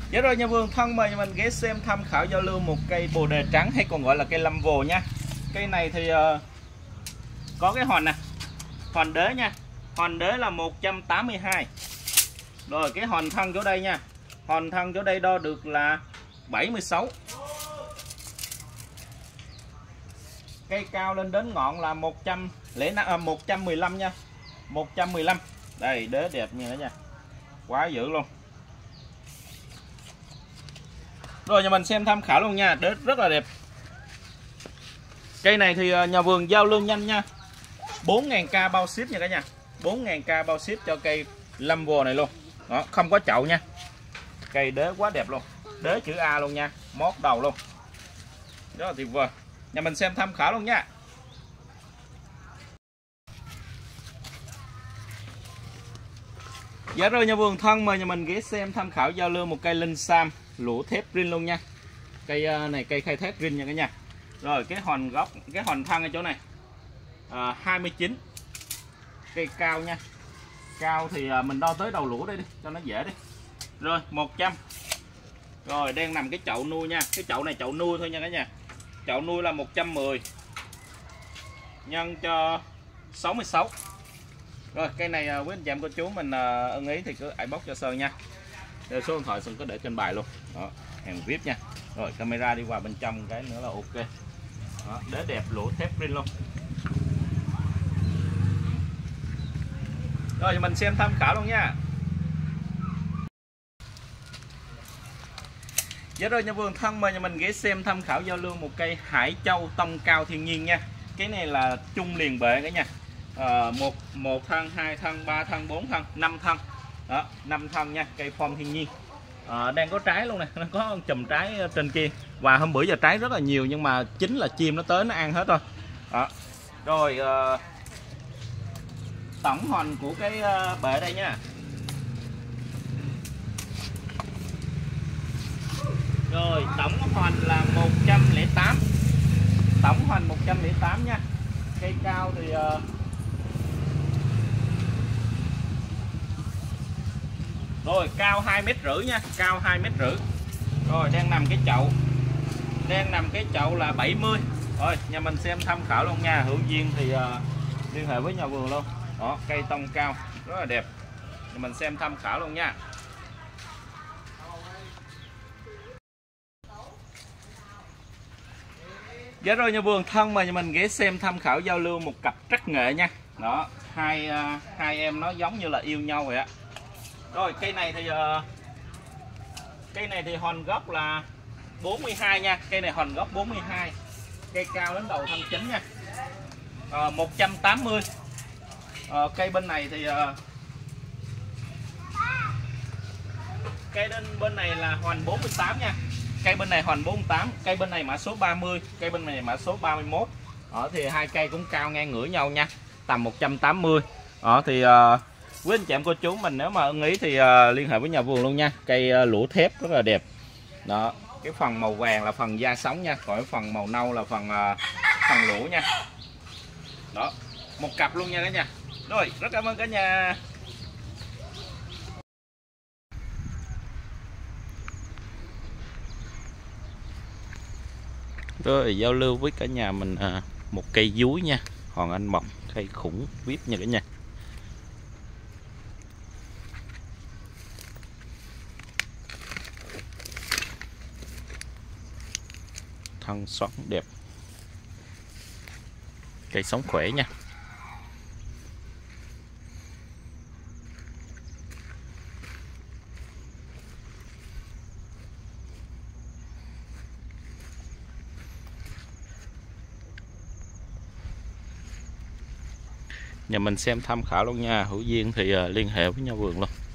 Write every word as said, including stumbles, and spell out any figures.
Dạ rồi nhà vườn thân mời mình ghé xem tham khảo giao lưu một cây bồ đề trắng hay còn gọi là cây lâm vồ nha. Cây này thì uh, có cái hòn nè, hòn đế nha, hòn đế là một trăm tám mươi hai. Rồi cái hòn thân chỗ đây nha, hòn thân chỗ đây đo được là bảy mươi sáu. Cây cao lên đến ngọn là một trăm lẻ năm, à, một trăm mười lăm nha, một trăm mười lăm. Đây đế đẹp như thế nha, quá dữ luôn. Rồi nhà mình xem tham khảo luôn nha, đế rất là đẹp. Cây này thì nhà vườn giao lưu nhanh nha, bốn nghìn k bao ship nha cả nhà, bốn nghìn k bao ship cho cây lâm vồ này luôn. Đó, không có chậu nha. Cây đế quá đẹp luôn, đế chữ A luôn nha, mót đầu luôn, rất là tuyệt vời. Nhà mình xem tham khảo luôn nha. Dạ rồi nhà vườn thân mời nhà mình ghé xem tham khảo giao lưu một cây linh sam lũa thép rin luôn nha. Cây này cây khai thác rin nha cả nhà. Rồi cái hòn gốc, cái hòn thân ở chỗ này à, hai mươi chín. Cây cao nha, cao thì mình đo tới đầu lũa đây đi cho nó dễ đi. Rồi một trăm. Rồi đang nằm cái chậu nuôi nha, cái chậu này chậu nuôi thôi nha cả nhà. Chậu nuôi là một trăm mười nhân cho sáu mươi sáu. Rồi cây này quý anh chị em cô chú mình ưng ý thì cứ ải bóc cho Sơn nha. Rồi số điện thoại Sơn có để trên bài luôn. Đó, hàng vê i pê nha. Rồi camera đi qua bên trong cái nữa là ok. Đó, đế đẹp lũa thép rin luôn. Rồi mình xem tham khảo luôn nha. Dạ rồi nhà vườn thân mời nhà mình ghé xem tham khảo giao lưu một cây Hải Châu tông cao thiên nhiên nha. Cái này là chung liền bệ cả nhà. À, một một thân, hai thân, ba thân, bốn thân, năm thân. Đó, năm thân nha, cây form thiên nhiên. À, đang có trái luôn nè, nó có chùm trái trên kia. Và hôm bữa giờ trái rất là nhiều nhưng mà chính là chim nó tới nó ăn hết thôi. Đó. Rồi à, tổng hòn của cái bệ đây nha. Rồi tổng hoành là một trăm lẻ tám. Tổng hoành một trăm lẻ tám nha. Cây cao thì uh... rồi cao hai mét rưỡi nha, cao hai mét rưỡi. Rồi đang nằm cái chậu. Đang nằm cái chậu là bảy mươi. Rồi nhà mình xem tham khảo luôn nha, hữu duyên thì uh, liên hệ với nhà vườn luôn. Đó, cây tông cao rất là đẹp. Nhà mình xem tham khảo luôn nha. Dạ rồi nhà vườn thân mời nhà mình ghé xem tham khảo giao lưu một cặp trắc nghệ nha. Đó, hai uh, hai em nó giống như là yêu nhau vậy á. Rồi cây này thì uh, cây này thì hòn gốc là bốn mươi hai nha, cây này hòn gốc bốn mươi hai. Cây cao đến đầu thân chính nha. Uh, một trăm tám mươi. Uh, cây bên này thì uh, cây bên bên này là hòn bốn mươi tám nha. Cây bên này hòn bốn mươi tám, cây bên này mã số ba mươi, cây bên này mã số ba mươi mốt. Ở thì hai cây cũng cao ngang ngửa nhau nha, tầm một trăm tám mươi. Ở thì uh, quý anh chị em cô chú mình nếu mà ưng ý thì uh, liên hệ với nhà vườn luôn nha. Cây uh, lũa thép rất là đẹp. Đó, cái phần màu vàng là phần da sống nha, còn cái phần màu nâu là phần uh, phần lũa nha. Đó, một cặp luôn nha cả nhà. Rồi, rất cảm ơn cả nhà. Rồi giao lưu với cả nhà mình à, một cây dúi nha, Hoàng Anh Mộc, cây khủng vê i pê nha cả nhà. Thân xoắn đẹp, cây sống khỏe nha. Nhà mình xem tham khảo luôn nha, hữu duyên thì uh, liên hệ với nhà vườn luôn.